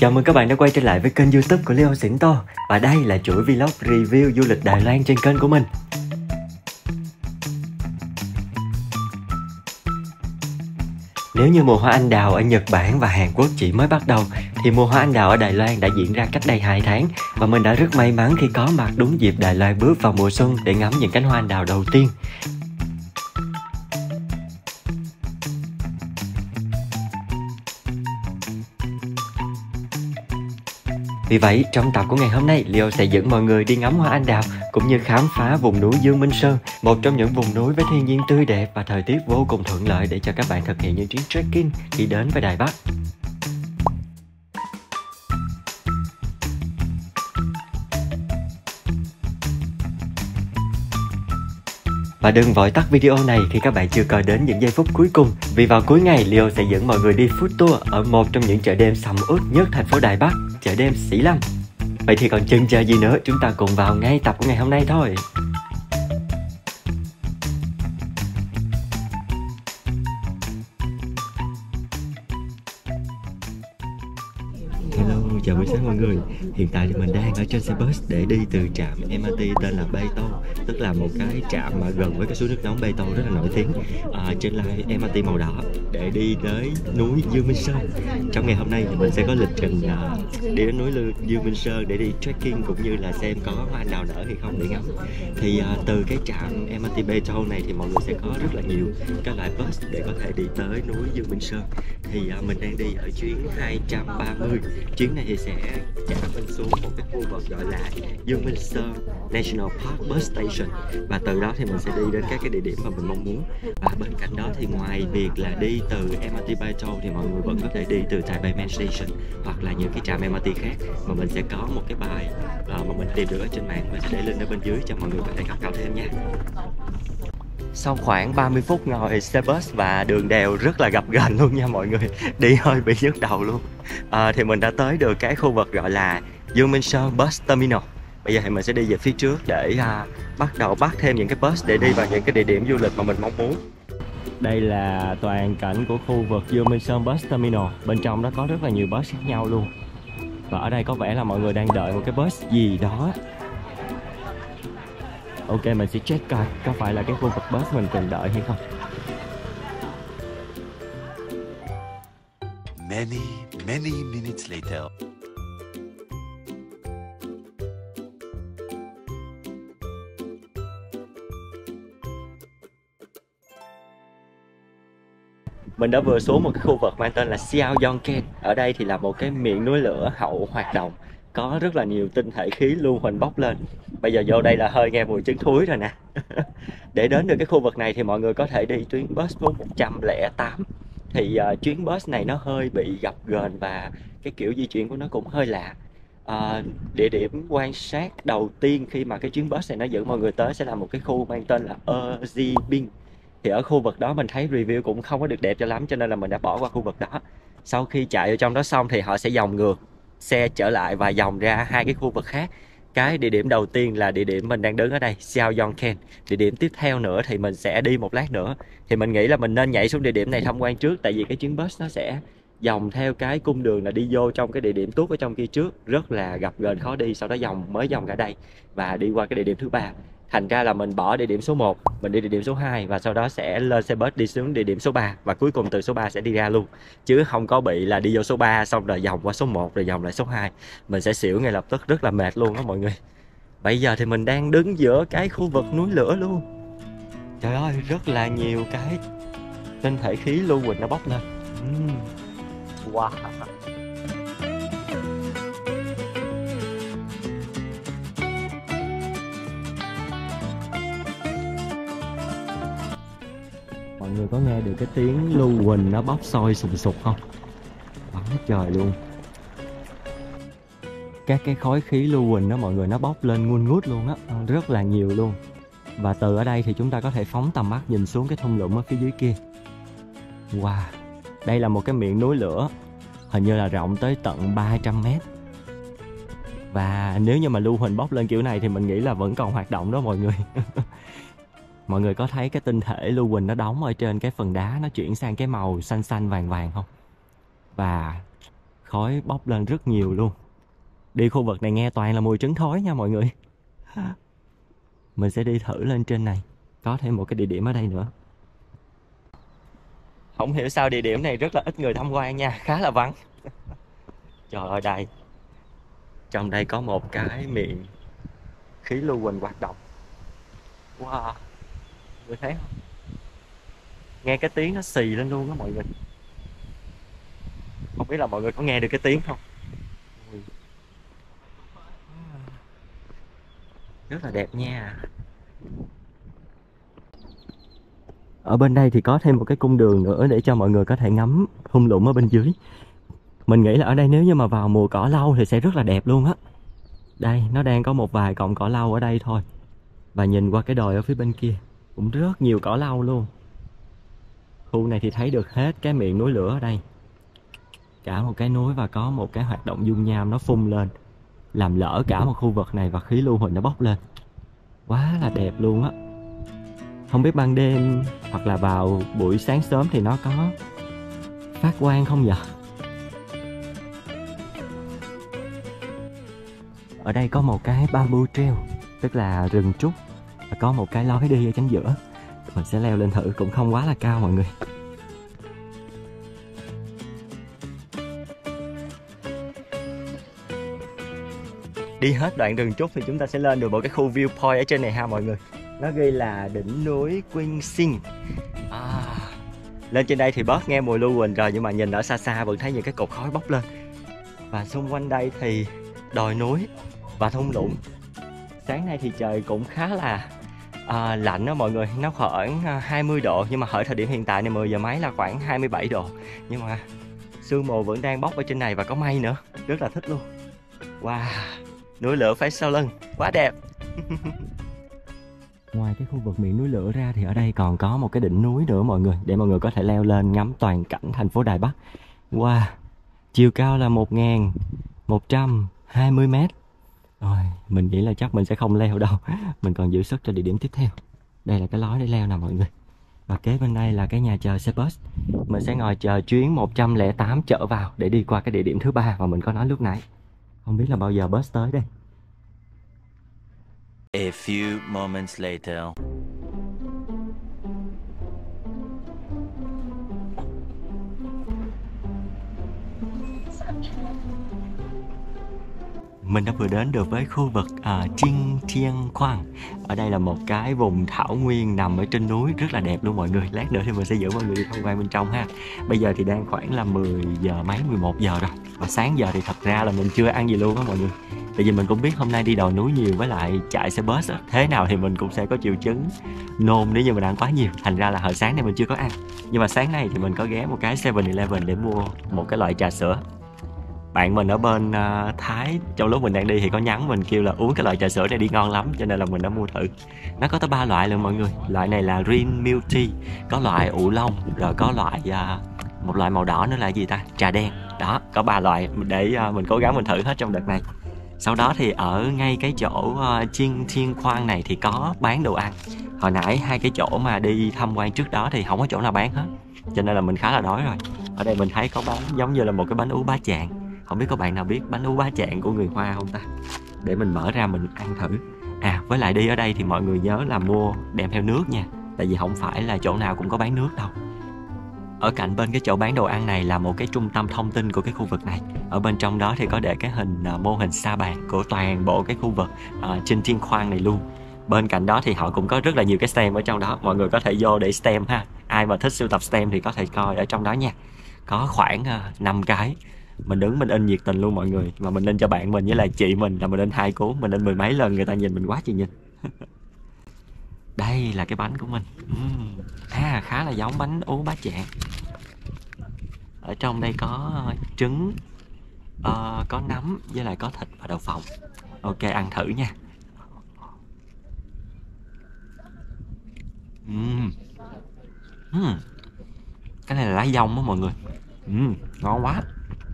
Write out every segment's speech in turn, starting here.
Chào mừng các bạn đã quay trở lại với kênh YouTube của Leo Xỉn To. Và đây là chuỗi vlog review du lịch Đài Loan trên kênh của mình. Nếu như mùa hoa anh đào ở Nhật Bản và Hàn Quốc chỉ mới bắt đầu, thì mùa hoa anh đào ở Đài Loan đã diễn ra cách đây 2 tháng. Và mình đã rất may mắn khi có mặt đúng dịp Đài Loan bước vào mùa xuân để ngắm những cánh hoa anh đào đầu tiên. Vì vậy, trong tập của ngày hôm nay, Leo sẽ dẫn mọi người đi ngắm hoa anh đào cũng như khám phá vùng núi Dương Minh Sơn, một trong những vùng núi với thiên nhiên tươi đẹp và thời tiết vô cùng thuận lợi để cho các bạn thực hiện những chuyến trekking khi đến với Đài Bắc. Và đừng vội tắt video này khi các bạn chưa coi đến những giây phút cuối cùng, vì vào cuối ngày Leo sẽ dẫn mọi người đi food tour ở một trong những chợ đêm sầm uất nhất thành phố Đài Bắc, chợ đêm Sĩ Lâm. Vậy thì còn chần chờ gì nữa, chúng ta cùng vào ngay tập của ngày hôm nay thôi. Hello, chào buổi sáng mọi người. Hiện tại thì mình đang ở trên xe bus để đi từ trạm MRT tên là Bay Tô, tức là một cái trạm mà gần với cái suối nước nóng Bay Tô rất là nổi tiếng trên line MRT màu đỏ, để đi tới núi Dương Minh Sơn. Trong ngày hôm nay thì mình sẽ có lịch trình đi đến núi Dương Minh Sơn để đi trekking cũng như là xem có hoa anh đào nở hay không để ngắm. Thì từ cái trạm MRT Bay Tô này thì mọi người sẽ có rất là nhiều các loại bus để có thể đi tới núi Dương Minh Sơn. Thì mình đang đi ở chuyến 230. Chuyến này thì sẽ chở mình xuống một cái khu vực gọi là Dương Minh Sơn National Park Bus Station, và từ đó thì mình sẽ đi đến các cái địa điểm mà mình mong muốn. Và bên cạnh đó thì ngoài việc là đi từ MRT Bay Tô thì mọi người vẫn có thể đi từ Taipei Main Station hoặc là những cái trạm MRT khác, mà mình sẽ có một cái bài mà mình tìm được ở trên mạng, mình sẽ để link ở bên dưới cho mọi người có thể tham khảo thêm nha. Sau khoảng 30 phút ngồi xe bus và đường đèo rất là gập ghềnh luôn nha mọi người, đi hơi bị nhức đầu luôn, thì mình đã tới được cái khu vực gọi là Dương Minh Sơn Bus Terminal. Bây giờ thì mình sẽ đi về phía trước để bắt đầu bắt thêm những cái bus để đi vào những cái địa điểm du lịch mà mình mong muốn. Đây là toàn cảnh của khu vực Dương Minh Sơn Bus Terminal. Bên trong đó có rất là nhiều bus khác nhau luôn. Và ở đây có vẻ là mọi người đang đợi một cái bus gì đó. Ok, mình sẽ check coi có phải là cái khu vực bus mình cần đợi hay không. Many minutes later. Mình đã vừa xuống một cái khu vực mang tên là Xiao Yongken. Ở đây thì là một cái miệng núi lửa hậu hoạt động, có rất là nhiều tinh thể khí lưu huỳnh bốc lên. Bây giờ vô đây là hơi nghe mùi trứng thúi rồi nè. Để đến được cái khu vực này thì mọi người có thể đi tuyến bus số 108. Thì chuyến bus này nó hơi bị gập ghềnh và cái kiểu di chuyển của nó cũng hơi lạ. Địa điểm quan sát đầu tiên khi mà cái chuyến bus này nó dẫn mọi người tới sẽ là một cái khu mang tên là Erzibing. Thì ở khu vực đó mình thấy review cũng không có được đẹp cho lắm, cho nên là mình đã bỏ qua khu vực đó. Sau khi chạy vào trong đó xong thì họ sẽ vòng ngược xe trở lại và vòng ra hai cái khu vực khác. Cái địa điểm đầu tiên là địa điểm mình đang đứng ở đây, Xiao Yongken. Địa điểm tiếp theo nữa thì mình sẽ đi một lát nữa. Thì mình nghĩ là mình nên nhảy xuống địa điểm này tham quan trước, tại vì cái chuyến bus nó sẽ vòng theo cái cung đường là đi vô trong cái địa điểm tuốt ở trong kia trước, rất là gập ghềnh khó đi, sau đó mới vòng ra đây và đi qua cái địa điểm thứ ba. Thành ra là mình bỏ địa điểm số 1, mình đi địa điểm số 2 và sau đó sẽ lên xe bus đi xuống địa điểm số 3 và cuối cùng từ số 3 sẽ đi ra luôn. Chứ không có bị là đi vô số 3 xong rồi vòng qua số 1 rồi vòng lại số 2. Mình sẽ xỉu ngay lập tức, rất là mệt luôn đó mọi người. Bây giờ thì mình đang đứng giữa cái khu vực núi lửa luôn. Trời ơi, rất là nhiều cái tinh thể khí lưu huỳnh nó bốc lên. Wow. Mọi người có nghe được cái tiếng lưu huỳnh nó bốc sôi sùng sục không? Bắn trời luôn. Các cái khói khí lưu huỳnh đó mọi người, nó bốc lên ngùn ngút luôn á, rất là nhiều luôn. Và từ ở đây thì chúng ta có thể phóng tầm mắt nhìn xuống cái thung lũng ở phía dưới kia. Wow, đây là một cái miệng núi lửa, hình như là rộng tới tận 300 mét. Và nếu như mà lưu huỳnh bốc lên kiểu này thì mình nghĩ là vẫn còn hoạt động đó mọi người. Mọi người có thấy cái tinh thể lưu huỳnh nó đóng ở trên cái phần đá, nó chuyển sang cái màu xanh xanh vàng vàng không? Và khói bốc lên rất nhiều luôn. Đi khu vực này nghe toàn là mùi trứng thối nha mọi người. Mình sẽ đi thử lên trên này. Có thêm một cái địa điểm ở đây nữa. Không hiểu sao địa điểm này rất là ít người tham quan nha, khá là vắng. Trời ơi đây. Trong đây có một cái miệng khí lưu huỳnh hoạt động. Wow. Người thấy không? Nghe cái tiếng nó xì lên luôn đó mọi người. Không biết là mọi người có nghe được cái tiếng không? Rất là đẹp nha. Ở bên đây thì có thêm một cái cung đường nữa để cho mọi người có thể ngắm thung lũng ở bên dưới. Mình nghĩ là ở đây nếu như mà vào mùa cỏ lau thì sẽ rất là đẹp luôn á. Đây, nó đang có một vài cọng cỏ lau ở đây thôi. Và nhìn qua cái đồi ở phía bên kia cũng rất nhiều cỏ lau luôn. Khu này thì thấy được hết cái miệng núi lửa ở đây. Cả một cái núi và có một cái hoạt động dung nham nó phun lên, làm lỡ cả một khu vực này và khí lưu huỳnh nó bốc lên. Quá là đẹp luôn á. Không biết ban đêm hoặc là vào buổi sáng sớm thì nó có phát quang không vậy? Ở đây có một cái bamboo trail, tức là rừng trúc, và có một cái lối đi ở chính giữa. Mình sẽ leo lên thử, cũng không quá là cao mọi người. Đi hết đoạn rừng trúc thì chúng ta sẽ lên được một cái khu viewpoint ở trên này ha mọi người. Nó ghi là đỉnh núi Quinsing. Lên trên đây thì bớt nghe mùi lưu huỳnh rồi, nhưng mà nhìn ở xa xa vẫn thấy những cái cột khói bốc lên. Và xung quanh đây thì đồi núi và thung lũng. Sáng nay thì trời cũng khá là lạnh đó mọi người, nó khoảng 20 độ, nhưng mà ở thời điểm hiện tại này 10 giờ mấy là khoảng 27 độ. Nhưng mà sương mù vẫn đang bốc ở trên này và có mây nữa, rất là thích luôn. Wow, núi lửa phía sau lưng, quá đẹp. Ngoài cái khu vực miệng núi lửa ra thì ở đây còn có một cái đỉnh núi nữa mọi người, để mọi người có thể leo lên ngắm toàn cảnh thành phố Đài Bắc. Wow, chiều cao là 1.120 m. Rồi, mình nghĩ là chắc mình sẽ không leo đâu. Mình còn giữ sức cho địa điểm tiếp theo. Đây là cái lối để leo nè mọi người. Và kế bên đây là cái nhà chờ xe bus. Mình sẽ ngồi chờ chuyến 108 trở vào để đi qua cái địa điểm thứ 3 mà mình có nói lúc nãy. Không biết là bao giờ bus tới đây. A few moments later. Mình đã vừa đến được với khu vực Trinh Thiên Quang. Ở đây là một cái vùng thảo nguyên nằm ở trên núi, rất là đẹp luôn mọi người. Lát nữa thì mình sẽ dẫn mọi người đi tham quan bên trong ha. Bây giờ thì đang khoảng là 10 giờ mấy, 11 giờ rồi. Và sáng giờ thì thật ra là mình chưa ăn gì luôn á mọi người. Tại vì mình cũng biết hôm nay đi đồi núi nhiều với lại chạy xe bus á, thế nào thì mình cũng sẽ có triệu chứng nôn nếu như mình ăn quá nhiều. Thành ra là hồi sáng này mình chưa có ăn. Nhưng mà sáng nay thì mình có ghé một cái 7-Eleven để mua một cái loại trà sữa. Bạn mình ở bên Thái trong lúc mình đang đi thì có nhắn mình kêu là uống cái loại trà sữa này đi ngon lắm, cho nên là mình đã mua thử. Nó có tới 3 loại luôn mọi người. Loại này là green milk tea, có loại ủ lông, rồi có loại một loại màu đỏ nữa là gì ta? Trà đen. Đó, có 3 loại để mình cố gắng mình thử hết trong đợt này. Sau đó thì ở ngay cái chỗ Trinh Thiên Quang này thì có bán đồ ăn. Hồi nãy hai cái chỗ mà đi tham quan trước đó thì không có chỗ nào bán hết, cho nên là mình khá là đói rồi. Ở đây mình thấy có bán giống như là một cái bánh ú bá chạng. Không biết có bạn nào biết bánh ú bá chạng của người Hoa không ta? Để mình mở ra mình ăn thử. Với lại đi ở đây thì mọi người nhớ là mua đem theo nước nha. Tại vì không phải là chỗ nào cũng có bán nước đâu. Ở cạnh bên cái chỗ bán đồ ăn này là một cái trung tâm thông tin của cái khu vực này. Ở bên trong đó thì có để cái hình mô hình sa bàn của toàn bộ cái khu vực Trinh Thiên Quang này luôn. Bên cạnh đó thì họ cũng có rất là nhiều cái stem ở trong đó. Mọi người có thể vô để stem ha. Ai mà thích sưu tập stem thì có thể coi ở trong đó nha. Có khoảng 5 cái. Mình đứng mình in nhiệt tình luôn mọi người. Mà mình in cho bạn mình với lại chị mình là mình in 2 cuốn. Mình in 10 mấy lần người ta nhìn mình quá chị nhìn. Đây là cái bánh của mình. Khá là giống bánh ú bá chạng. Ở trong đây có trứng, có nấm với lại có thịt và đậu phộng. Ok, ăn thử nha. Cái này là lá dong đó mọi người. Ngon quá.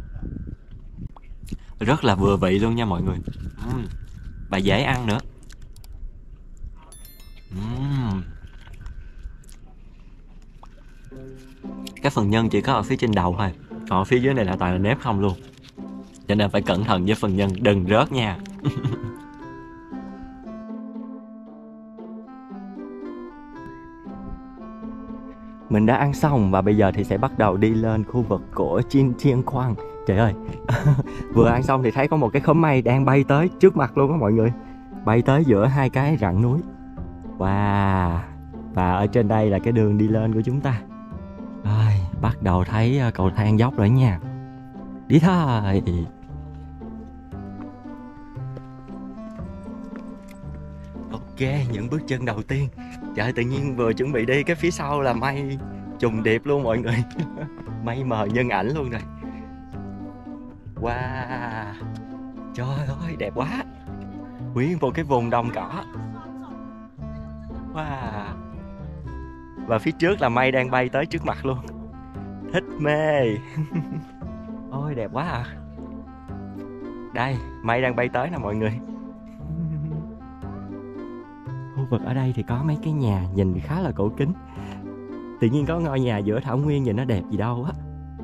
Rất là vừa vị luôn nha mọi người. Và dễ ăn nữa. Cái phần nhân chỉ có ở phía trên đầu thôi, còn ở phía dưới này là toàn là nếp không luôn. cho nên phải cẩn thận với phần nhân, đừng rớt nha. Mình đã ăn xong và bây giờ thì sẽ bắt đầu đi lên khu vực của Jin Tian Quang. Trời ơi, vừa ăn xong thì thấy có một cái khóm mây đang bay tới trước mặt luôn á mọi người. Bay tới giữa hai cái rặng núi. Wow. Và ở trên đây là cái đường đi lên của chúng ta. Rồi, bắt đầu thấy cầu thang dốc rồi nha. Đi thôi. Ok, những bước chân đầu tiên. Trời, tự nhiên vừa chuẩn bị đi cái phía sau là mây trùng điệp luôn mọi người. Mây mờ nhân ảnh luôn rồi. Wow. Trời ơi, đẹp quá. Nguyên một cái vùng đồng cỏ. Wow. Và phía trước là mây đang bay tới trước mặt luôn. Thích mê. Ôi đẹp quá à. Đây, mây đang bay tới nè mọi người. Khu vực ở đây thì có mấy cái nhà nhìn khá là cổ kính. Tự nhiên có ngôi nhà giữa thảo nguyên nhìn nó đẹp gì đâu á.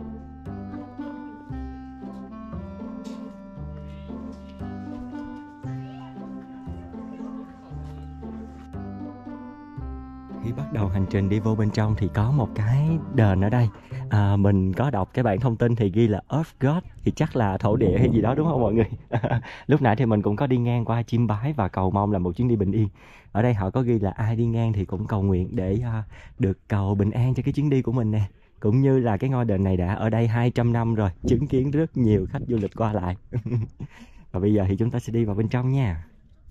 Khi bắt đầu hành trình đi vô bên trong thì có một cái đền ở đây. Mình có đọc cái bản thông tin thì ghi là Earth God, thì chắc là thổ địa hay gì đó đúng không mọi người? Lúc nãy thì mình cũng có đi ngang qua chiêm bái và cầu mong là một chuyến đi bình yên. Ở đây họ có ghi là ai đi ngang thì cũng cầu nguyện để được cầu bình an cho cái chuyến đi của mình nè. Cũng như là cái ngôi đền này đã ở đây 200 năm rồi, chứng kiến rất nhiều khách du lịch qua lại. Và bây giờ thì chúng ta sẽ đi vào bên trong nha.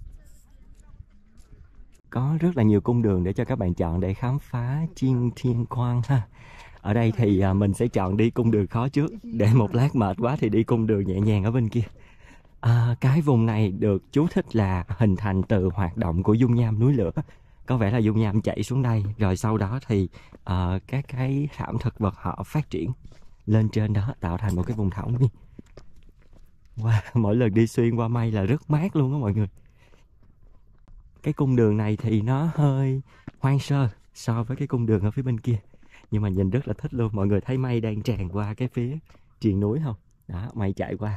Có rất là nhiều cung đường để cho các bạn chọn để khám phá Jin Tian Quang ha. Ở đây thì mình sẽ chọn đi cung đường khó trước, để một lát mệt quá thì đi cung đường nhẹ nhàng ở bên kia. Cái vùng này được chú thích là hình thành từ hoạt động của dung nham núi lửa. Có vẻ là dung nham chảy xuống đây, rồi sau đó thì các cái thảm thực vật họ phát triển lên trên đó tạo thành một cái vùng thảo nguyên. Wow, mỗi lần đi xuyên qua mây là rất mát luôn đó mọi người. Cái cung đường này thì nó hơi hoang sơ so với cái cung đường ở phía bên kia, nhưng mà nhìn rất là thích luôn. Mọi người thấy mây đang tràn qua cái phía triền núi không? Đó, mây chạy qua.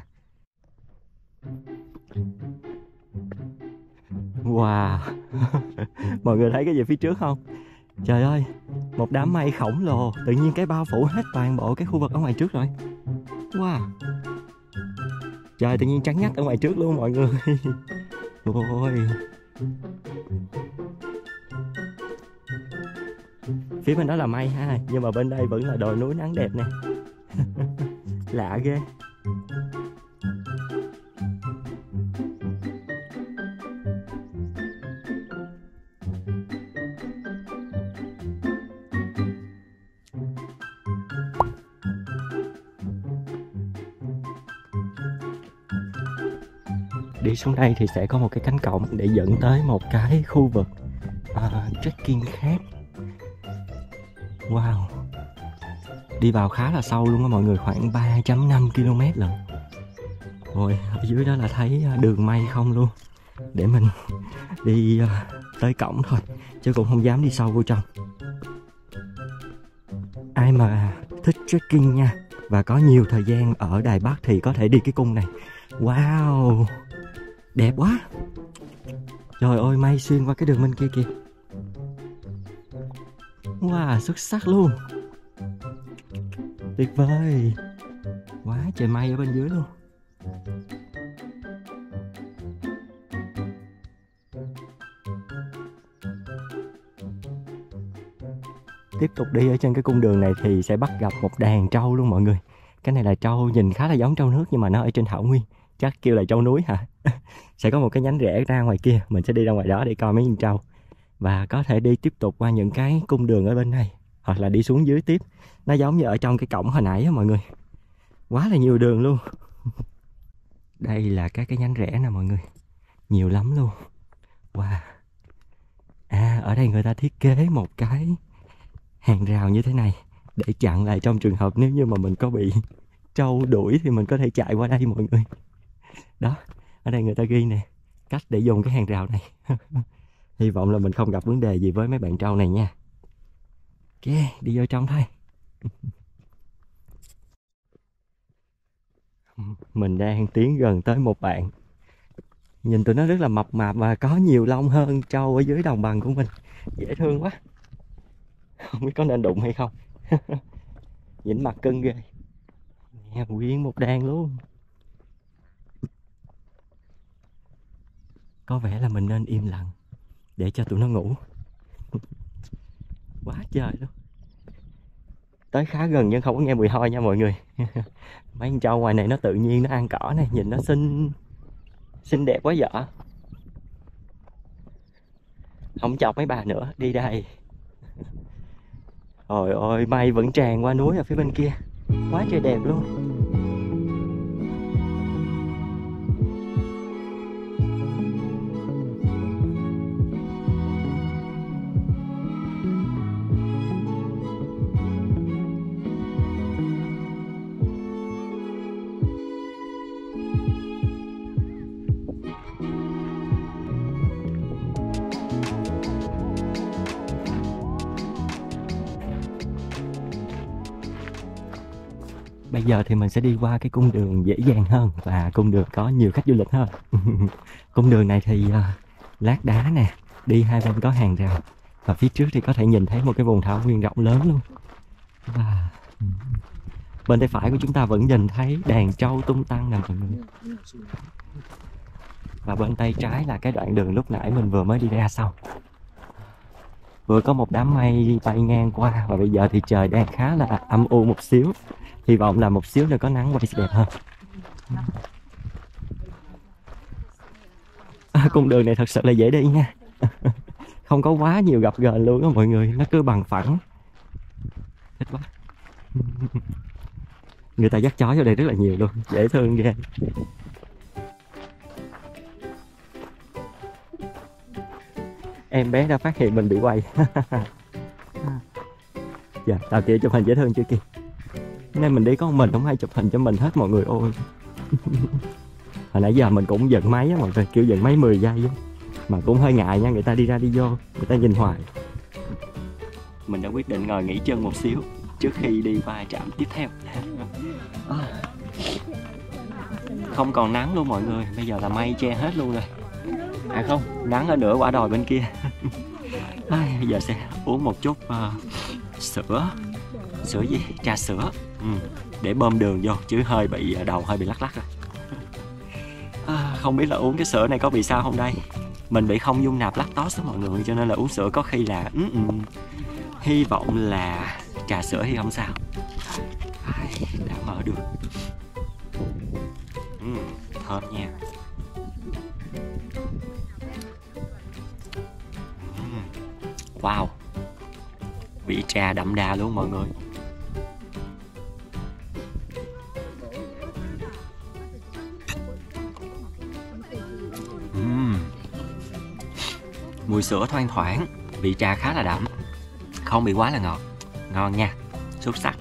Wow. Mọi người thấy cái gì phía trước không? Trời ơi, một đám mây khổng lồ tự nhiên cái bao phủ hết toàn bộ cái khu vực ở ngoài trước rồi. Wow. Trời, tự nhiên trắng ngắt ở ngoài trước luôn mọi người. Ôi. Phía bên đó là mây ha, nhưng mà bên đây vẫn là đồi núi nắng đẹp nè. Lạ ghê. Đi xuống đây thì sẽ có một cái cánh cổng để dẫn tới một cái khu vực trekking khác. Wow. Đi vào khá là sâu luôn á mọi người, khoảng 3.5 km lận. Rồi ở dưới đó là thấy đường mây không luôn. Để mình đi tới cổng thôi, chứ cũng không dám đi sâu vô trong. Ai mà thích trekking nha, và có nhiều thời gian ở Đài Bắc thì có thể đi cái cung này. Wow, đẹp quá. Trời ơi, mây xuyên qua cái đường bên kia kìa. Wow, xuất sắc luôn. Tuyệt vời. Quá trời mây ở bên dưới luôn. Tiếp tục đi ở trên cái cung đường này thì sẽ bắt gặp một đàn trâu luôn mọi người. Cái này là trâu nhìn khá là giống trâu nước, nhưng mà nó ở trên thảo nguyên, chắc kêu là trâu núi hả. Sẽ có một cái nhánh rẽ ra ngoài kia, mình sẽ đi ra ngoài đó để coi mấy con trâu. Và có thể đi tiếp tục qua những cái cung đường ở bên này, hoặc là đi xuống dưới tiếp. Nó giống như ở trong cái cổng hồi nãy á mọi người. Quá là nhiều đường luôn. Đây là các cái nhánh rẽ nè mọi người, nhiều lắm luôn. Wow. Ở đây người ta thiết kế một cái hàng rào như thế này để chặn lại trong trường hợp nếu như mà mình có bị trâu đuổi thì mình có thể chạy qua đây mọi người. Đó, ở đây người ta ghi nè cách để dùng cái hàng rào này. Hy vọng là mình không gặp vấn đề gì với mấy bạn trâu này nha. Ok, đi vô trong thôi. Mình đang tiến gần tới một bạn. Nhìn tụi nó rất là mập mạp và có nhiều lông hơn trâu ở dưới đồng bằng của mình. Dễ thương quá. Không biết có nên đụng hay không. Nhìn mặt cưng ghê. Nè, nguyên một đàn luôn. Có vẻ là mình nên im lặng để cho tụi nó ngủ. Quá trời luôn. Tới khá gần nhưng không có nghe mùi hôi nha mọi người. Mấy con trâu ngoài này nó tự nhiên nó ăn cỏ này, nhìn nó xinh đẹp quá vợ. Không chọc mấy bà nữa, đi đây. Trời ơi, mây vẫn tràn qua núi ở phía bên kia. Quá trời đẹp luôn. Bây giờ thì mình sẽ đi qua cái cung đường dễ dàng hơn và cung đường có nhiều khách du lịch hơn. Cung đường này thì lát đá nè, đi hai bên có hàng rào và phía trước thì có thể nhìn thấy một cái vùng thảo nguyên rộng lớn luôn. Và bên tay phải của chúng ta vẫn nhìn thấy đàn trâu tung tăng nè mọi người. Và bên tay trái là cái đoạn đường lúc nãy mình vừa mới đi ra xong. Vừa có một đám mây bay ngang qua và bây giờ thì trời đang khá là âm u một xíu. Hy vọng là một xíu nữa có nắng quay sẽ đẹp hơn. Cung đường này thật sự là dễ đi nha. Không có quá nhiều gập ghềnh luôn á mọi người. Nó cứ bằng phẳng. Thích quá. Người ta dắt chó vô đây rất là nhiều luôn. Dễ thương ghê. Em bé đã phát hiện mình bị quay. Dạ, tao kia chụp hình dễ thương chưa kìa. Nên mình đi có mình, không ai chụp hình cho mình hết mọi người ơi. Hồi nãy giờ mình cũng giận máy á mọi người, kiểu giận máy 10 giây á. Mà cũng hơi ngại nha, người ta đi ra đi vô, người ta nhìn hoài. Mình đã quyết định ngồi nghỉ chân một xíu trước khi đi qua trạm tiếp theo. Không còn nắng luôn mọi người, bây giờ là mây che hết luôn rồi. À không, nắng ở nửa quả đồi bên kia. Bây giờ sẽ uống một chút sữa. Sữa gì? Trà sữa. Để bơm đường vô, chứ hơi bị đầu hơi bị lắc lắc rồi. Không biết là uống cái sữa này có bị sao không đây. Mình bị không dung nạp lactose đó mọi người, cho nên là uống sữa có khi là hy vọng là trà sữa thì không sao. Đã mở được. Thơm nha. Wow, vị trà đậm đà luôn mọi người. Mùi sữa thoang thoảng, vị trà khá là đậm, không bị quá là ngọt. Ngon nha, xuất sắc.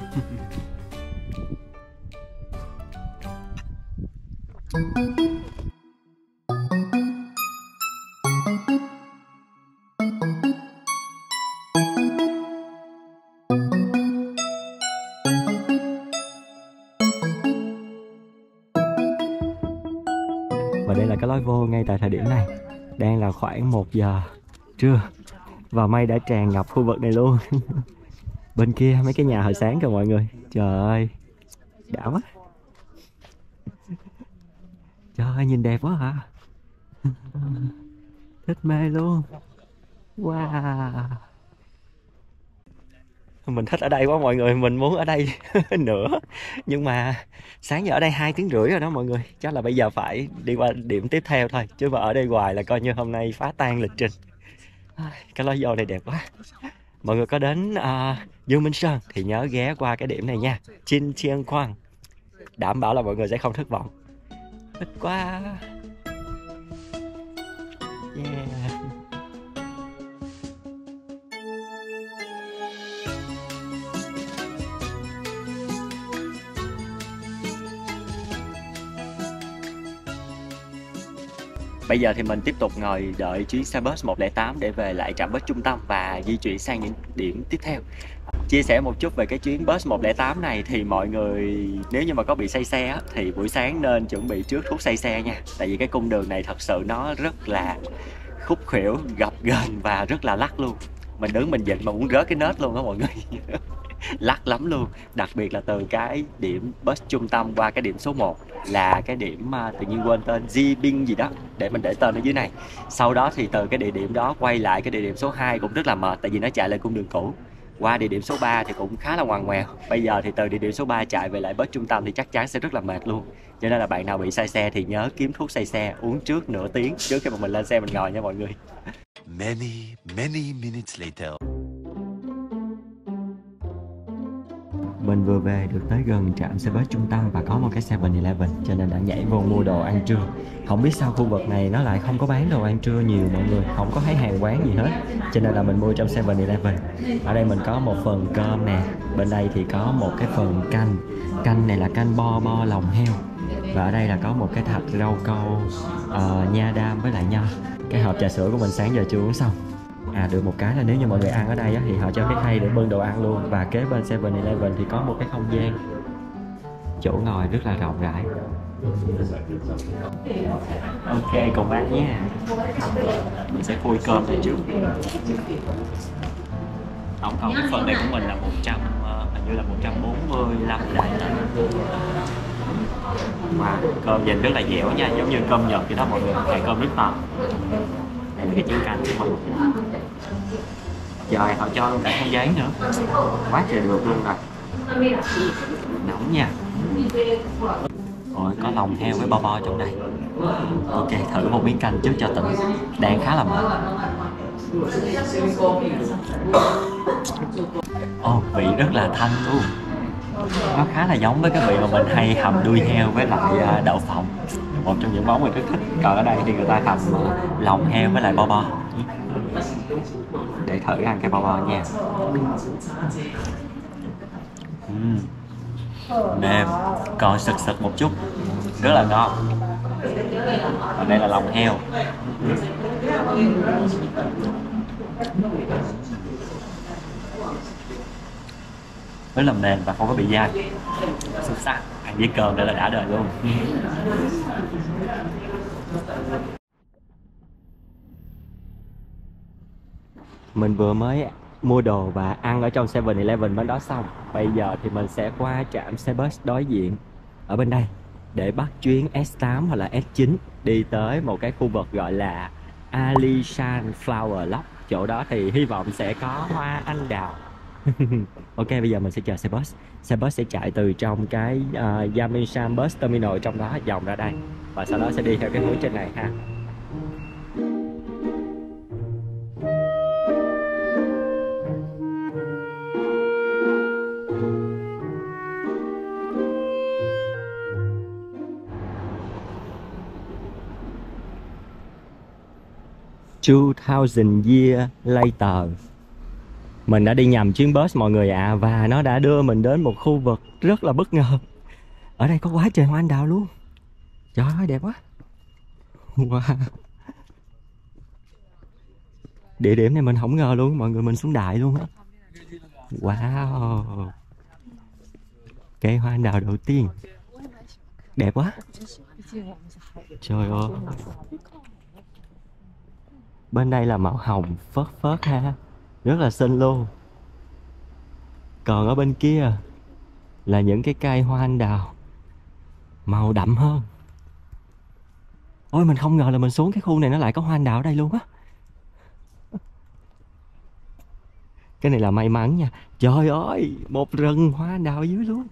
Và đây là cái lối vô ngay tại thời điểm này. Đang là khoảng 1 giờ trưa và mây đã tràn ngập khu vực này luôn. Bên kia mấy cái nhà hồi sáng kìa mọi người. Trời ơi, đã quá. Trời ơi, nhìn đẹp quá hả? Thích mê luôn. Wow. Mình thích ở đây quá mọi người, mình muốn ở đây nữa. Nhưng mà sáng giờ ở đây 2 tiếng rưỡi rồi đó mọi người. Chắc là bây giờ phải đi qua điểm tiếp theo thôi. Chứ mà ở đây hoài là coi như hôm nay phá tan lịch trình. Cái lối vô này đẹp quá. Mọi người có đến Dương Minh Sơn thì nhớ ghé qua cái điểm này nha. Chin Chiang Quang. Đảm bảo là mọi người sẽ không thất vọng. Thích quá. Yeah. Bây giờ thì mình tiếp tục ngồi đợi chuyến xe bus 108 để về lại trạm bus trung tâm và di chuyển sang những điểm tiếp theo. chia sẻ một chút về cái chuyến bus 108 này thì mọi người nếu như mà có bị say xe á, thì buổi sáng nên chuẩn bị trước thuốc say xe nha. Tại vì cái cung đường này thật sự nó rất là khúc khuỷu, gập ghềnh và rất là lắc luôn. Mình đứng mình dịch mà muốn rớt cái nết luôn á mọi người. Lắc lắm luôn. Đặc biệt là từ cái điểm bus trung tâm qua cái điểm số 1 là cái điểm tự nhiên quên tên, Jibin gì đó, để mình để tên ở dưới này. Sau đó thì từ cái địa điểm đó quay lại cái địa điểm số 2 cũng rất là mệt, tại vì nó chạy lên cung đường cũ. Qua địa điểm số 3 thì cũng khá là ngoằn ngoèo. Bây giờ thì từ địa điểm số 3 chạy về lại bus trung tâm thì chắc chắn sẽ rất là mệt luôn. Cho nên là bạn nào bị say xe thì nhớ kiếm thuốc say xe uống trước nửa tiếng trước khi mà mình lên xe mình ngồi nha mọi người. Many minutes later. Mình vừa về được tới gần trạm xe bus trung tâm và có một cái 7-Eleven cho nên đã nhảy vô mua đồ ăn trưa. Không biết sao khu vực này nó lại không có bán đồ ăn trưa nhiều mọi người, không có thấy hàng quán gì hết. Cho nên là mình mua trong 7-Eleven. Ở đây mình có một phần cơm nè, bên đây thì có một cái phần canh. Canh này là canh bo lòng heo. Và ở đây là có một cái thạch rau câu, nha đam với lại nho. Cái hộp trà sữa của mình sáng giờ chưa uống xong. Được một cái là nếu như mọi người ăn ở đây á, thì họ cho cái khay để bưng đồ ăn luôn. Và kế bên 7-Eleven thì có một cái không gian chỗ ngồi rất là rộng rãi. Ok, cùng ăn nha. Mình sẽ khui cơm này trước. Tổng cộng cái phần này của mình là 100, hình như là 145 đại. Mà cơm nhìn rất là dẻo nha, giống như cơm Nhật vậy đó mọi người, cái cơm nước ngọt. Đây là cái chén canh của mình. Trời, họ cho luôn cả khăn giấy nữa. Quá trời được luôn rồi. Nóng nha. Ôi, có lòng heo với bo trong đây. Ok, thử một miếng canh trước cho tỉnh. Đang khá là mệt. Vị rất là thanh luôn. Nó khá là giống với cái vị mà mình hay hầm đuôi heo với lại đậu phộng. Một trong những món mình rất thích. Còn ở đây thì người ta hầm lòng heo với lại bo. Để thử ăn cái bo nha. Mềm, còn sực một chút, rất là ngon. Còn đây là lòng heo. Rất là mềm và không có bị dai. Xuất sắc, ăn với cơm đây là đã đời luôn. Mình vừa mới mua đồ và ăn ở trong 7-Eleven bên đó xong. Bây giờ thì mình sẽ qua trạm xe bus đối diện ở bên đây để bắt chuyến S8 hoặc là S9 đi tới một cái khu vực gọi là Alishan Flower Lock. Chỗ đó thì hy vọng sẽ có hoa anh đào. Ok, bây giờ mình sẽ chờ xe bus. Xe bus sẽ chạy từ trong cái Yamishan Bus Terminal trong đó vòng ra đây. Và sau đó sẽ đi theo cái hướng trên này ha. $2,000 years later. Mình đã đi nhầm chuyến bus mọi người ạ. Và nó đã đưa mình đến một khu vực rất là bất ngờ. Ở đây có quá trời hoa anh đào luôn. Trời ơi đẹp quá. Wow. Địa điểm này mình không ngờ luôn mọi người, mình xuống đại luôn á. Wow. Cây hoa anh đào đầu tiên. Đẹp quá. Trời ơi. Bên đây là màu hồng phớt ha. Rất là xinh luôn. Còn ở bên kia là những cái cây hoa anh đào màu đậm hơn. Ôi, mình không ngờ là mình xuống cái khu này nó lại có hoa anh đào ở đây luôn á. Cái này là may mắn nha. Trời ơi, một rừng hoa anh đào ở dưới luôn.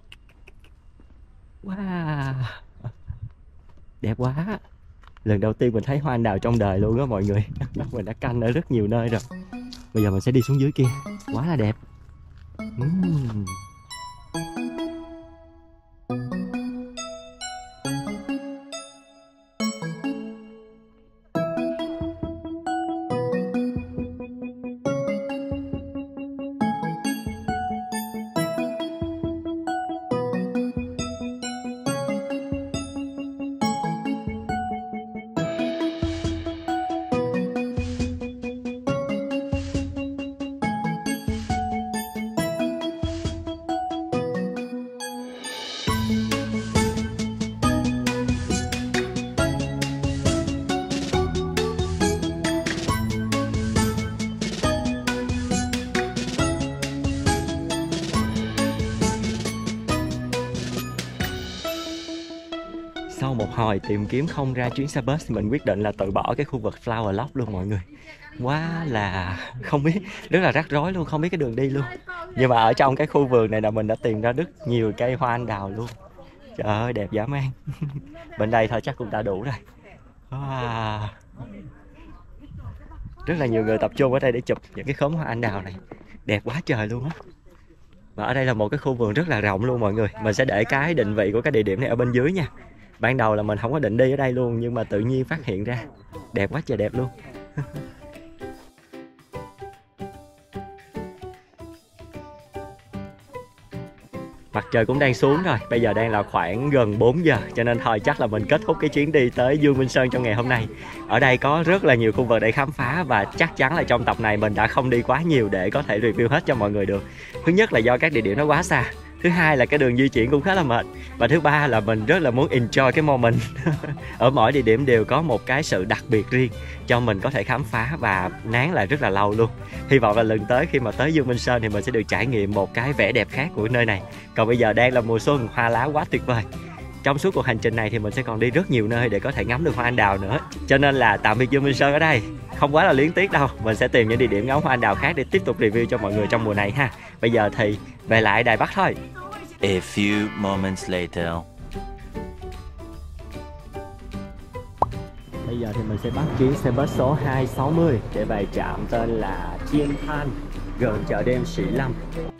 Wow. Đẹp quá. Lần đầu tiên mình thấy hoa anh đào trong đời luôn á mọi người. Mình đã canh ở rất nhiều nơi rồi. Bây giờ mình sẽ đi xuống dưới kia. Quá là đẹp. hồi tìm kiếm không ra chuyến xe bus thì mình quyết định là từ bỏ cái khu vực Flower Lock luôn mọi người. Quá là không biết, rất là rắc rối luôn, không biết cái đường đi luôn. Nhưng mà ở trong cái khu vườn này là mình đã tìm ra rất nhiều cây hoa anh đào luôn. Trời ơi đẹp dã man. Bên đây thôi chắc cũng đã đủ rồi. Wow. Rất là nhiều người tập trung ở đây để chụp những cái khóm hoa anh đào này. Đẹp quá trời luôn á. Và ở đây là một cái khu vườn rất là rộng luôn mọi người. Mình sẽ để cái định vị của cái địa điểm này ở bên dưới nha. Ban đầu là mình không có định đi ở đây luôn, nhưng mà tự nhiên phát hiện ra. Đẹp quá trời đẹp luôn. Mặt trời cũng đang xuống rồi, bây giờ đang là khoảng gần 4 giờ, cho nên thôi chắc là mình kết thúc cái chuyến đi tới Dương Minh Sơn trong ngày hôm nay. Ở đây có rất là nhiều khu vực để khám phá và chắc chắn là trong tập này mình đã không đi quá nhiều để có thể review hết cho mọi người được. Thứ nhất là do các địa điểm nó quá xa, thứ hai là cái đường di chuyển cũng khá là mệt, và thứ ba là mình rất là muốn enjoy cái moment. Ở mỗi địa điểm đều có một cái sự đặc biệt riêng cho mình có thể khám phá và nán lại rất là lâu luôn. Hy vọng là lần tới khi mà tới Dương Minh Sơn thì mình sẽ được trải nghiệm một cái vẻ đẹp khác của nơi này. Còn bây giờ đang là mùa xuân, hoa lá quá tuyệt vời. Trong suốt cuộc hành trình này thì mình sẽ còn đi rất nhiều nơi để có thể ngắm được hoa anh đào nữa. Cho nên là tạm biệt Dương Minh Sơn ở đây. Không quá là luyến tiếc đâu. Mình sẽ tìm những địa điểm ngắm hoa anh đào khác để tiếp tục review cho mọi người trong mùa này ha. Bây giờ thì về lại Đài Bắc thôi. A few moments later. Bây giờ thì mình sẽ bắt chuyến xe bus số 260 để về trạm tên là Chiên Than, gần chợ đêm Sĩ Lâm.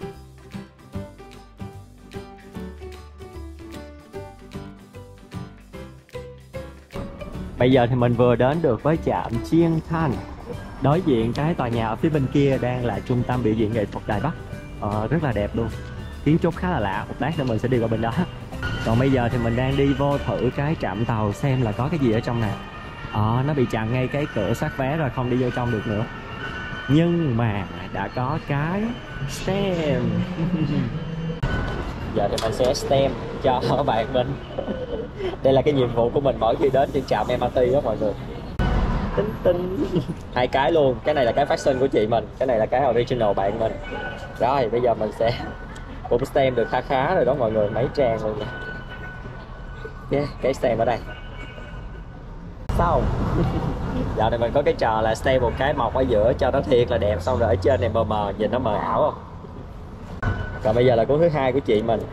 Bây giờ thì mình vừa đến được với trạm Chiên Than. Đối diện cái tòa nhà ở phía bên kia đang là trung tâm biểu diễn nghệ thuật Đài Bắc. Rất là đẹp luôn. Kiến trúc khá là lạ, một lát nữa mình sẽ đi qua bên đó. Còn bây giờ thì mình đang đi vô thử cái trạm tàu xem là có cái gì ở trong này. Nó bị chặn ngay cái cửa soát vé rồi, không đi vô trong được nữa. Nhưng mà đã có cái stem. Giờ thì mình sẽ stem cho bạn mình. Đây là cái nhiệm vụ của mình mỗi khi đến trên trạm MRT đó mọi người. Tính tính. Hai cái luôn, cái này là cái fashion của chị mình, cái này là cái original bạn mình. Rồi bây giờ mình sẽ cũng stem được khá khá rồi đó mọi người, mấy trang luôn nè. Cái stem ở đây xong. Dạo này mình có cái trò là stem một cái mọc ở giữa cho nó thiệt là đẹp, xong rồi ở trên này mờ mờ nhìn nó mờ ảo không. Còn bây giờ là cuốn thứ hai của chị mình.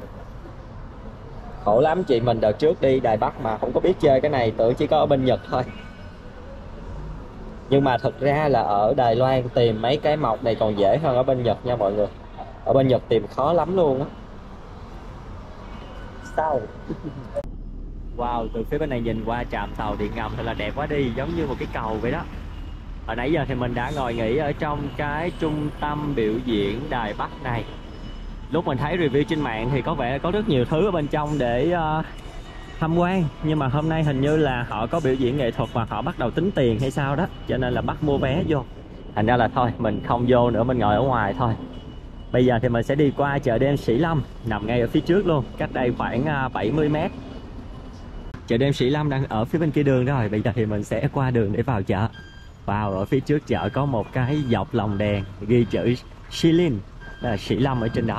Khổ lắm, chị mình đợt trước đi Đài Bắc mà không có biết chơi cái này, tưởng chỉ có ở bên Nhật thôi. Nhưng mà thực ra là ở Đài Loan tìm mấy cái mọc này còn dễ hơn ở bên Nhật nha mọi người. Ở bên Nhật tìm khó lắm luôn á. Sao? Wow, từ phía bên này nhìn qua trạm tàu điện ngầm thật là đẹp quá đi, giống như một cái cầu vậy đó. Hồi nãy giờ thì mình đã ngồi nghỉ ở trong cái trung tâm biểu diễn Đài Bắc này. Lúc mình thấy review trên mạng thì có vẻ có rất nhiều thứ ở bên trong để tham quan. Nhưng mà hôm nay hình như là họ có biểu diễn nghệ thuật và họ bắt đầu tính tiền hay sao đó, cho nên là bắt mua vé vô. Thành ra là thôi, mình không vô nữa, mình ngồi ở ngoài thôi. Bây giờ thì mình sẽ đi qua chợ đêm Sĩ Lâm, nằm ngay ở phía trước luôn, cách đây khoảng 70 m. Chợ đêm Sĩ Lâm đang ở phía bên kia đường rồi. Bây giờ thì mình sẽ qua đường để vào chợ. Vào ở phía trước chợ có một cái dọc lồng đèn ghi chữ Shilin, là Sĩ Lâm ở trên đó.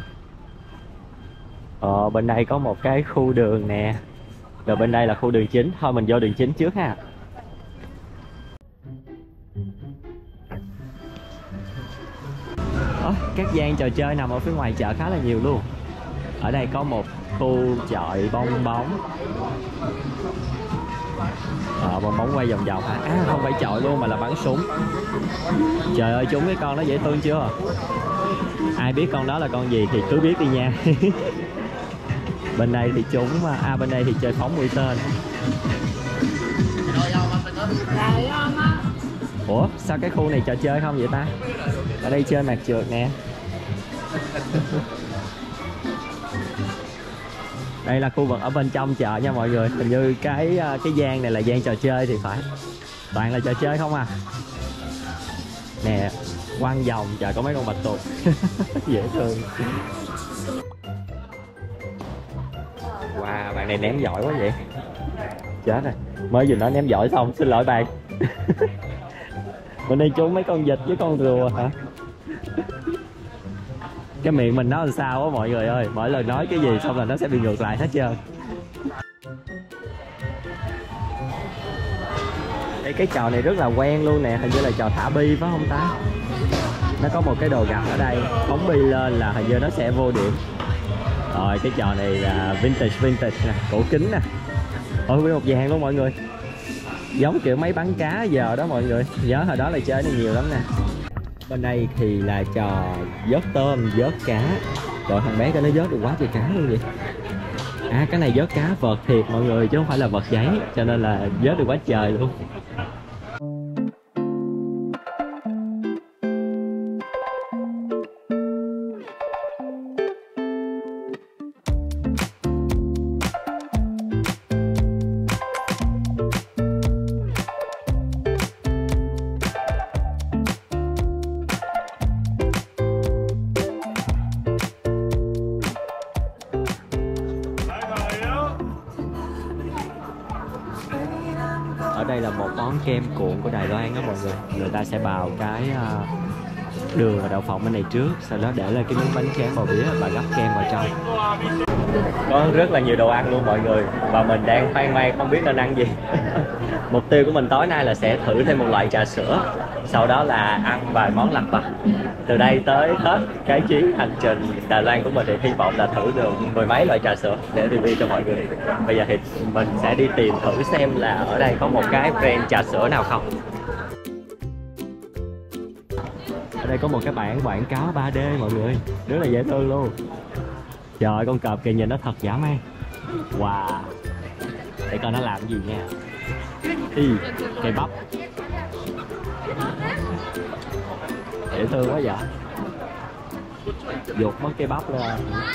Bên đây có một cái khu đường nè. Rồi bên đây là khu đường chính. Thôi mình vô đường chính trước ha. Các gian trò chơi nằm ở phía ngoài chợ khá là nhiều luôn. Ở đây có một khu chọi bong bóng. Bong bóng quay vòng vòng hả? Không phải chọi luôn mà là bắn súng. Trời ơi, trúng cái con đó dễ thương chưa? Ai biết con đó là con gì thì cứ biết đi nha. Bên đây thì trúng, bên đây thì chơi phóng mũi tên. Ủa, sao cái khu này trò chơi không vậy ta? Ở đây chơi mạt trượt nè. Đây là khu vực ở bên trong chợ nha mọi người. Hình như cái gian này là gian trò chơi thì phải. Toàn là trò chơi không à. Nè, quăng vòng, trời có mấy con bạch tuộc. Dễ thương. Wow, bạn này ném giỏi quá vậy. Chết rồi, mới vừa nói ném giỏi xong, xin lỗi bạn. Bên đây trúng mấy con vịt với con rùa hả? Cái miệng mình nói làm sao á mọi người ơi, mỗi lần nói cái gì xong là nó sẽ bị ngược lại hết trơn. ơi, cái trò này rất là quen luôn nè, hình như là trò thả bi phải không ta? Nó có một cái đồ gặt ở đây, phóng bi lên là hình như nó sẽ vô điểm. Rồi cái trò này là vintage nè, cổ kính nè. Ôi nguyên một dàn luôn mọi người. Giống kiểu máy bắn cá giờ đó mọi người. Nhớ hồi đó là chơi này nhiều lắm nè. Bên đây thì là trò vớt tôm, vớt cá. Rồi thằng bé cái nó vớt được quá trời cá luôn vậy. À cái này vớt cá vợt thiệt mọi người chứ không phải là vợt giấy, cho nên là vớt được quá trời luôn. Ở đây là một món kem cuộn của Đài Loan đó mọi người. Người ta sẽ bào cái đường và đậu phộng bên này trước, sau đó để lên cái miếng bánh tráng bò bía và gắp kem vào trong. Có rất là nhiều đồ ăn luôn mọi người, và mình đang hoang mang không biết nên ăn gì. Mục tiêu của mình tối nay là sẽ thử thêm một loại trà sữa, sau đó là ăn vài món lặt vặt. Từ đây tới hết cái chuyến hành trình Đài Loan của mình thì hy vọng là thử được mười mấy loại trà sữa để review cho mọi người. Bây giờ thì mình sẽ đi tìm thử xem là ở đây có một cái brand trà sữa nào không. Ở đây có một cái bảng quảng cáo 3D mọi người, rất là dễ thương luôn. Trời ơi, con cọp kìa, nhìn nó thật dã man. Wow, để coi nó làm gì nha. Ý, cây bắp dễ thương quá vậy. Dục mất cây bắp lên.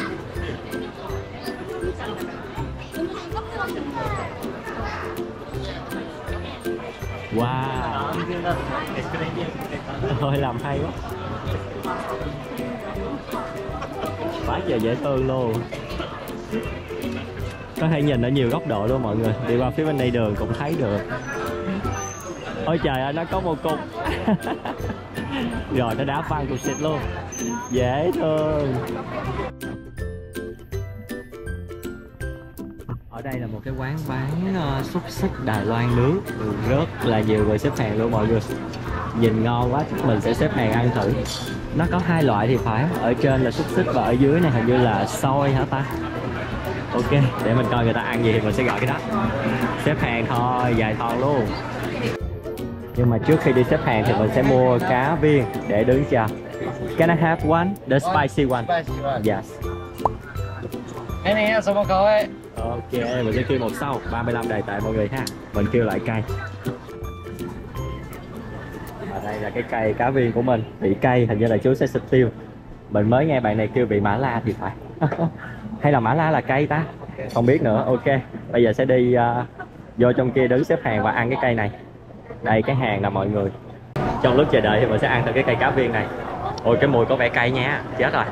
Wow, thôi làm hay quá, quá trời dễ thương luôn. Có thể nhìn ở nhiều góc độ luôn mọi người, đi qua phía bên đây đường cũng thấy được. Ôi trời ơi, nó có một cục. Rồi nó đá văng cục xịt luôn, dễ thương. Ở đây là một cái quán bán xúc xích Đài Loan nướng, rất là nhiều người xếp hàng luôn mọi người. Nhìn ngon quá, chắc mình sẽ xếp hàng ăn thử. Nó có hai loại thì phải, ở trên là xúc xích và ở dưới này hình như là xôi hả ta? Ok, để mình coi người ta ăn gì thì mình sẽ gọi cái đó. Xếp hàng thôi, dài thon luôn. Nhưng mà trước khi đi xếp hàng thì mình sẽ mua cá viên để đứng chờ. Can I have one? The spicy one. Yes. Cái này sao có ấy? Ok, mình sẽ kêu một sau 35 Đài tệ mọi người ha. Mình kêu lại cây. Ở đây là cái cây cá viên của mình. Vị cay, hình như là chú sẽ xịt tiêu. Mình mới nghe bạn này kêu vị mã la thì phải. Hay là mã la là cây ta? Không biết nữa. Ok, bây giờ sẽ đi vô trong kia đứng xếp hàng và ăn cái cây này. Đây cái hàng nè mọi người. Trong lúc chờ đợi thì mình sẽ ăn thử cái cây cá viên này. Ôi cái mùi có vẻ cay nha, chết rồi.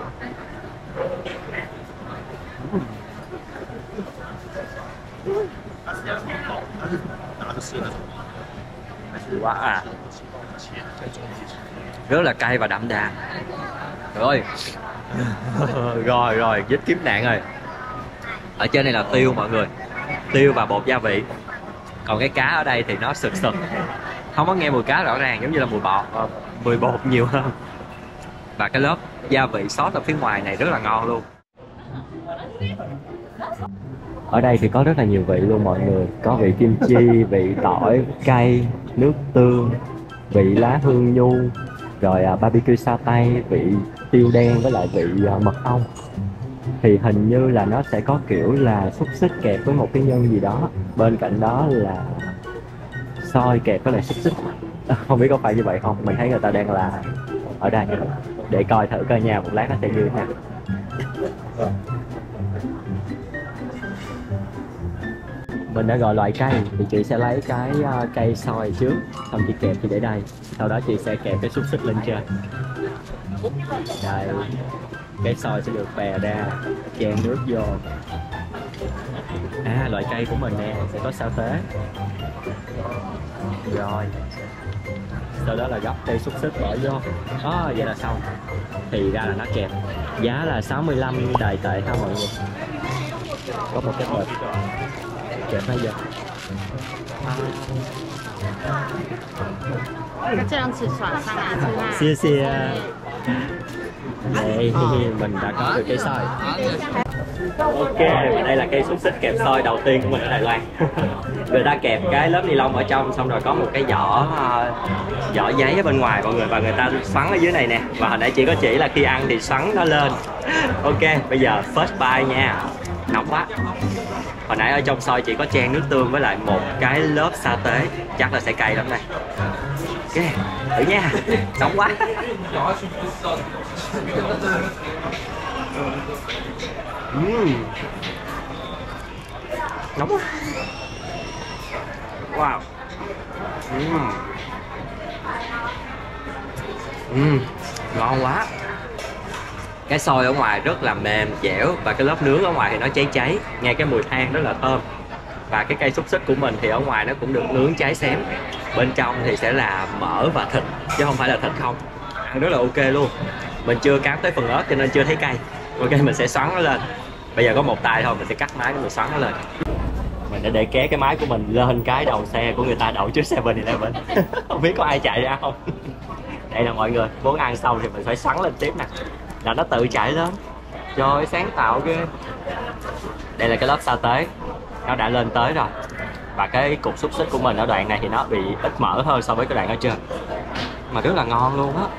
Quá à. Rất là cay và đậm đà. Rồi. Rồi, dính kiếm nạn rồi. Ở trên này là tiêu mọi người. Tiêu và bột gia vị. Còn cái cá ở đây thì nó sực sực, không có nghe mùi cá rõ ràng, giống như là mùi bột nhiều hơn. Và cái lớp gia vị sốt ở phía ngoài này rất là ngon luôn. Ở đây thì có rất là nhiều vị luôn mọi người. Có vị kim chi, vị tỏi, cay, nước tương, vị lá hương nhu, rồi barbecue sa tây, vị tiêu đen với lại vị mật ong. Thì hình như là nó sẽ có kiểu là xúc xích kẹp với một cái nhân gì đó, bên cạnh đó là xôi kẹp với lại xúc xích. Không biết có phải như vậy không, mình thấy người ta đang làm ở đây. Để coi thử coi nhà một lát nó sẽ như thế nào. Mình đã gọi loại cây thì chị sẽ lấy cái cây xôi trước, xong chị kẹp chị để đây, sau đó chị sẽ kẹp cái xúc xích lên trên. Đây, cái xôi sẽ được bè ra, chan nước vô. À, loại cây của mình nè sẽ có sao tế. Rồi sau đó là gấp cây xúc xích bỏ vô. Đó, vậy là xong. Thì ra là nó kẹp. Giá là 65 Đài tệ ha mọi người. Có một cái hộp kẹp bây giờ. 这样子耍上来是吧？ Xia xia. Đây, mình đã có được cái xôi. Ok, và đây là cây xúc xích kẹp xôi đầu tiên của mình ở Đài Loan. Người ta kẹp cái lớp ni lông ở trong, xong rồi có một cái vỏ giấy ở bên ngoài mọi người, và người ta xoắn ở dưới này nè. Và hồi nãy chị có chỉ là khi ăn thì xoắn nó lên. Ok, bây giờ first bite nha. Nóng quá. Hồi nãy ở trong xôi chị có chan nước tương với lại một cái lớp sa tế, chắc là sẽ cay lắm này. Ok, thử nha. Nóng quá. Nóng quá. Wow. Ngon quá. Cái xôi ở ngoài rất là mềm dẻo, và cái lớp nướng ở ngoài thì nó cháy cháy, nghe cái mùi than rất là thơm. Và cái cây xúc xích của mình thì ở ngoài nó cũng được nướng cháy xém, bên trong thì sẽ là mỡ và thịt chứ không phải là thịt không. Ăn rất là ok luôn. Mình chưa cắn tới phần ớt cho nên chưa thấy cay. Ok, mình sẽ xoắn nó lên. Bây giờ có một tay thôi, mình sẽ cắt máy để mình xoắn nó lên. Mình đã để ké cái máy của mình lên cái đầu xe của người ta đậu trước 7-Eleven. Không biết có ai chạy ra không. Đây là mọi người, muốn ăn xong thì mình phải xoắn lên tiếp nè, là nó tự chạy lên. Trời ơi, sáng tạo ghê. Đây là cái lớp sa tế, nó đã lên tới rồi. Và cái cục xúc xích của mình ở đoạn này thì nó bị ít mỡ hơn so với cái đoạn ở trên, mà rất là ngon luôn á.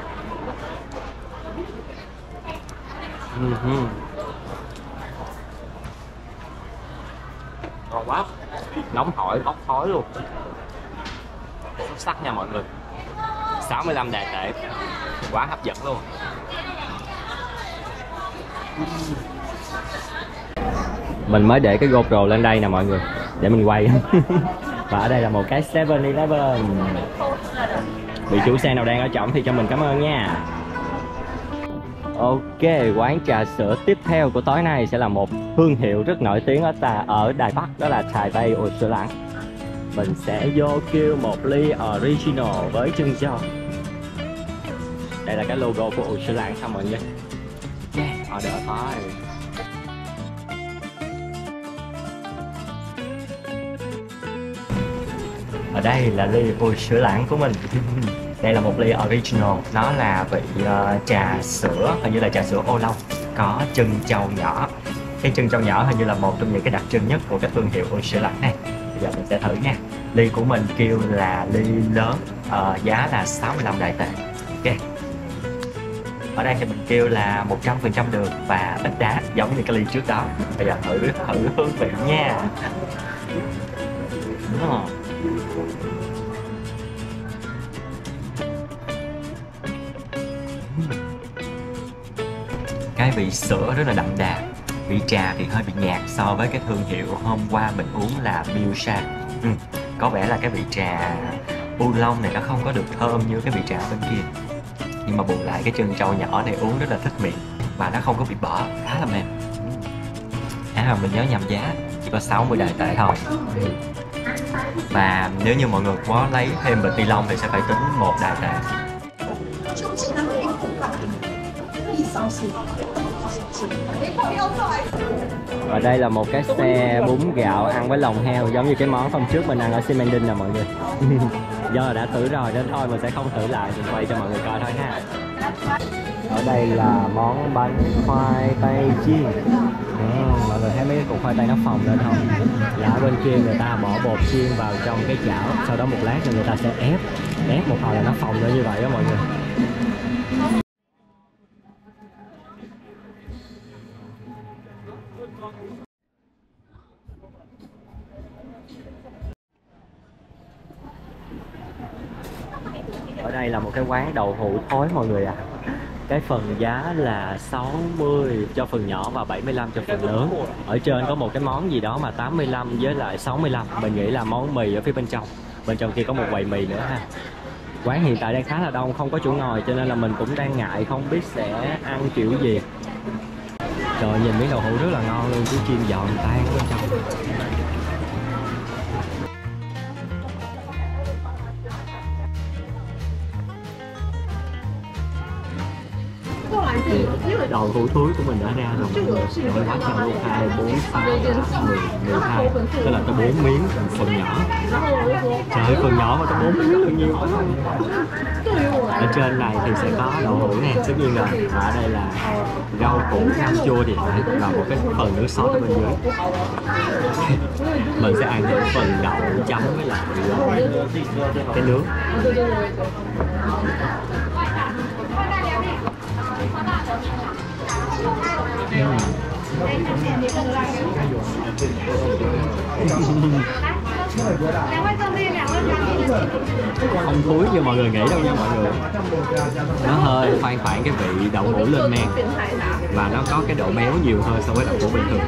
Ngon quá, nóng hổi bốc khói luôn. Xuất sắc nha mọi người. 65 Đài tệ, quá hấp dẫn luôn. Mình mới để cái GoPro lên đây nè mọi người, để mình quay. Và ở đây là một cái 7-Eleven. Vị chủ xe nào đang ở trỏng thì cho mình cảm ơn nha. Ok, quán trà sữa tiếp theo của tối nay sẽ là một thương hiệu rất nổi tiếng ở Đài Bắc, đó là Taipei Ô Sữa Lắng. Mình sẽ vô kêu một ly original với trân châu. Đây là cái logo của Ô Sữa Lắng không mọi người. Order thôi. Ở đây là ly Ô Sữa Lắng của mình. Đây là một ly original, nó là vị trà sữa, hình như là trà sữa ô long, có chân trâu nhỏ. Cái chân trâu nhỏ hình như là một trong những cái đặc trưng nhất của cái thương hiệu Ô Sữa Lắng này. Bây giờ mình sẽ thử nha. Ly của mình kêu là ly lớn, giá là 65 Đài tệ. Ok. Ở đây thì mình kêu là 100% đường và ít đá, giống như cái ly trước đó. Bây giờ thử hương vị nha. Cái vị sữa rất là đậm đà, vị trà thì hơi bị nhạt so với cái thương hiệu hôm qua mình uống là Miusha. Có vẻ là cái vị trà oolong này nó không có được thơm như cái vị trà bên kia, nhưng mà bù lại cái chân trâu nhỏ này uống rất là thích miệng và nó không có bị bở, khá là mềm. Mình nhớ nhầm giá chỉ có 60 Đài tệ thôi. Và nếu như mọi người có lấy thêm bịch ni lông thì sẽ phải tính 1 Đài tệ. Và đây là một cái xe bún gạo ăn với lòng heo, giống như cái món hôm trước mình ăn ở Xi Mending nè mọi người. Do là đã thử rồi nên thôi mình sẽ không thử lại, mình quay cho mọi người coi thôi ha. Ở đây là món bánh khoai tây chiên. Mọi người thấy mấy cái cục khoai tây nó phồng lên không? Là ở bên kia người ta bỏ bột chiên vào trong cái chảo, sau đó một lát rồi người ta sẽ ép một hồi là nó phồng lên như vậy đó mọi người. Ở đây là một cái quán đậu hũ thối mọi người ạ. Cái phần giá là 60 cho phần nhỏ và 75 cho phần lớn. Ở trên có một cái món gì đó mà 85 với lại 65. Mình nghĩ là món mì ở phía bên trong. Bên trong kia có một quầy mì nữa ha. Quán hiện tại đang khá là đông, không có chỗ ngồi cho nên là mình cũng đang ngại không biết sẽ ăn kiểu gì. Trời, nhìn miếng đậu hũ rất là ngon luôn, cứ chiên giòn tan bên trong. Đậu hũ thúi của mình đã ra rồi mọi người. Rồi quá trời luôn, 2, 4, 6, 8, 10, 12. Tức là tới 4 miếng, phần nhỏ. Trời ơi, phần nhỏ mà tới 4 miếng rất là nhiều. Ở trên này thì sẽ có đậu hũ nè, tất nhiên rồi. Ở đây là rau củ ngâm chua thì phải, và một cái phần nước sốt ở bên dưới. Mình sẽ ăn những phần đậu chấm với lại cái nước. Không thúi như mọi người nghĩ đâu nha mọi người. Nó hơi khoan khoản cái vị đậu hũ lên men, và nó có cái độ béo nhiều hơn so với đậu hũ bình thường.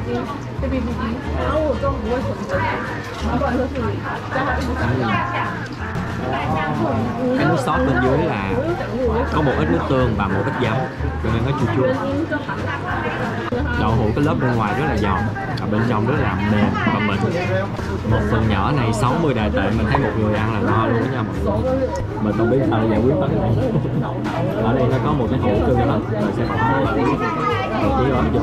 Cái nước sốt bên dưới là có một ít nước tương và một ít giấm, cho nên nó chua chua. Đậu hũ cái lớp bên ngoài rất là giòn, và bên trong rất là mềm và mịn. Một phần nhỏ này 60 Đài tệ, mình thấy một người ăn là no luôn đó nha mọi người. Mình không biết sao giải quyết cái này. Ở đây nó có một cái hũ tương nữa, rồi sẽ bỏ một tí ớt vô.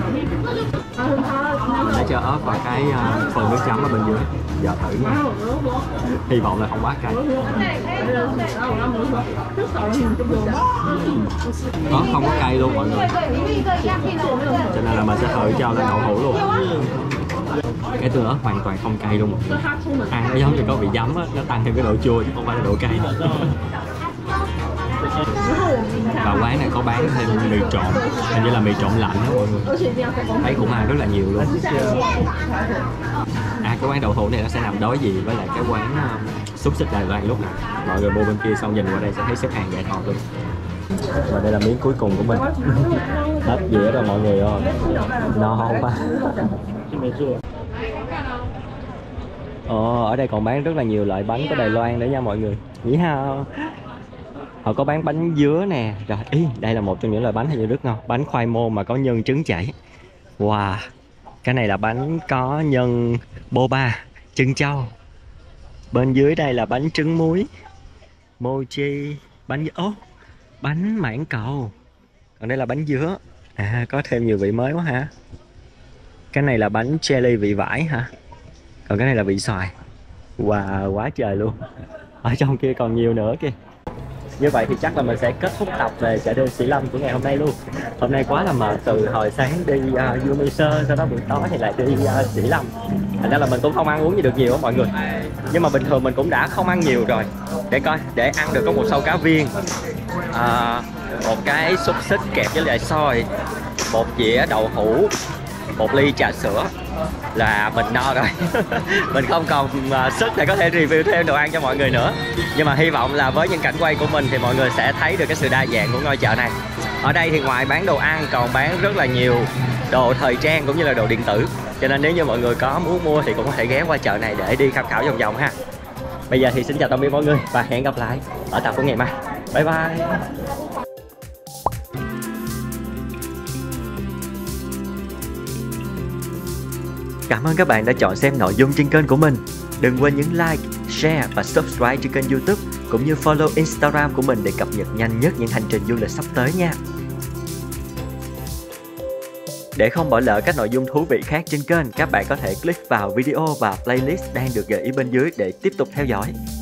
Mình đã cho ớt vào cái phần nước chấm ở bên dưới. Giờ thử nha. Hy vọng là không quá cay. Nó không có cay luôn mọi người, cho nên là mình sẽ thử cho lên đậu hũ luôn. Cái tương ớt hoàn toàn không cay luôn mọi người. Ăn nó giống như có vị giấm á, nó tăng thêm cái độ chua chứ không phải là độ cay. Và quán này có bán thêm mì trộn, hình như là mì trộn lạnh đó mọi người. Thấy cũng ăn rất là nhiều luôn. Cái quán đậu hũ này nó sẽ nằm đối diện với lại cái quán xúc xích Đài Loan lúc này. Mọi người mua bên kia xong nhìn qua đây sẽ thấy xếp hàng dài thòn luôn. Và đây là miếng cuối cùng của mình. Hết dĩa rồi mọi người ơi. No quá. Ở đây còn bán rất là nhiều loại bánh của Đài Loan nữa nha mọi người. Nghĩ hao. Họ có bán bánh dứa nè. Rồi, đây là một trong những loại bánh hình như rất ngon. Bánh khoai môn mà có nhân trứng chảy. Wow. Cái này là bánh có nhân boba, trân châu. Bên dưới đây là bánh trứng muối, mochi, bánh mãng cầu. Còn đây là bánh dứa. Có thêm nhiều vị mới quá hả? Cái này là bánh jelly vị vải hả? Còn cái này là vị xoài. Wow, quá trời luôn. Ở trong kia còn nhiều nữa kìa. Như vậy thì chắc là mình sẽ kết thúc tập về chợ đêm Sĩ Lâm của ngày hôm nay luôn. Hôm nay quá là mệt, từ hồi sáng đi Umiser, sau đó buổi tối thì lại đi Sĩ Lâm. Thành ra là mình cũng không ăn uống gì được nhiều á mọi người. Nhưng mà bình thường mình cũng đã không ăn nhiều rồi. Để coi, để ăn được có một sâu cá viên, một cái xúc xích kẹp với lại xôi, một dĩa đậu hũ, một ly trà sữa là mình no rồi. Mình không còn sức để có thể review thêm đồ ăn cho mọi người nữa. Nhưng mà hy vọng là với những cảnh quay của mình thì mọi người sẽ thấy được cái sự đa dạng của ngôi chợ này. Ở đây thì ngoài bán đồ ăn còn bán rất là nhiều đồ thời trang cũng như là đồ điện tử. Cho nên nếu như mọi người có muốn mua thì cũng có thể ghé qua chợ này để đi tham khảo vòng vòng ha. Bây giờ thì xin chào tạm biệt mọi người và hẹn gặp lại ở tập của ngày mai. Bye bye. Cảm ơn các bạn đã chọn xem nội dung trên kênh của mình. Đừng quên nhấn like, share và subscribe trên kênh YouTube cũng như follow Instagram của mình để cập nhật nhanh nhất những hành trình du lịch sắp tới nha. Để không bỏ lỡ các nội dung thú vị khác trên kênh, các bạn có thể click vào video và playlist đang được gợi ý bên dưới để tiếp tục theo dõi.